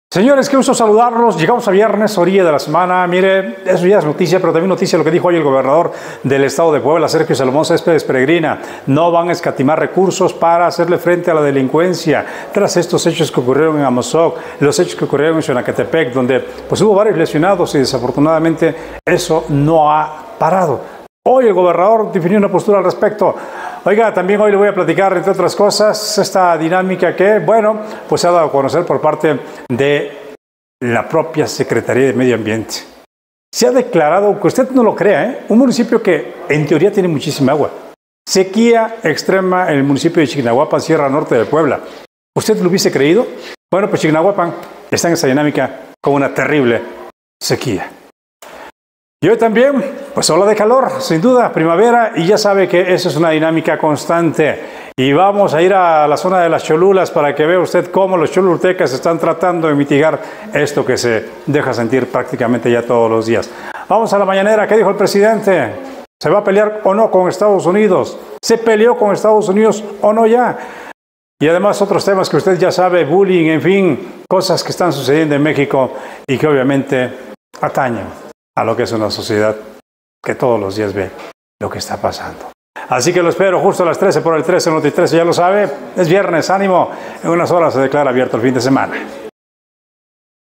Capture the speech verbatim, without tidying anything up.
Señores, qué gusto saludarlos. Llegamos a viernes, orilla de la semana. Mire, eso ya es noticia, pero también noticia lo que dijo hoy el gobernador del estado de Puebla, Sergio Salomón Céspedes Peregrina. No van a escatimar recursos para hacerle frente a la delincuencia. Tras estos hechos que ocurrieron en Amozoc, los hechos que ocurrieron en Xonacatepec, donde pues hubo varios lesionados y desafortunadamente eso no ha parado. Hoy el gobernador definió una postura al respecto. Oiga, también hoy le voy a platicar, entre otras cosas, esta dinámica que, bueno, pues se ha dado a conocer por parte de la propia Secretaría de Medio Ambiente. Se ha declarado, que usted no lo crea, ¿eh? Un municipio que en teoría tiene muchísima agua. Sequía extrema en el municipio de Chignahuapan, Sierra Norte de Puebla. ¿Usted lo hubiese creído? Bueno, pues Chignahuapan está en esa dinámica con una terrible sequía. Y hoy también, pues ola de calor, sin duda, primavera, y ya sabe que eso es una dinámica constante. Y vamos a ir a la zona de las Cholulas para que vea usted cómo los cholultecas están tratando de mitigar esto que se deja sentir prácticamente ya todos los días. Vamos a la mañanera. ¿Qué dijo el presidente? ¿Se va a pelear o no con Estados Unidos? ¿Se peleó con Estados Unidos o no ya? Y además otros temas que usted ya sabe, bullying, en fin, cosas que están sucediendo en México y que obviamente atañen a lo que es una sociedad que todos los días ve lo que está pasando. Así que lo espero justo a las trece por el trece Noti trece, ya lo sabe, es viernes, ánimo, en unas horas se declara abierto el fin de semana.